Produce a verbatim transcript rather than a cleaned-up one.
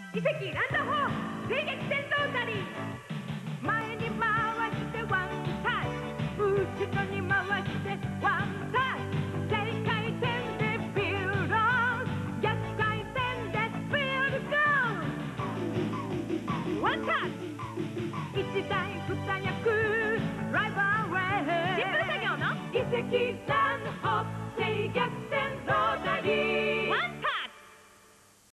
遺跡ランドホーム追撃戦闘狩り。前に回してワンタッチ、後ろに回してワンタッチ、正回転でフィールド、逆回転でフィールドゴール。ワンタッチ、一台二役ライバーウェイ、シンプル作業の遺跡ランドホーム追撃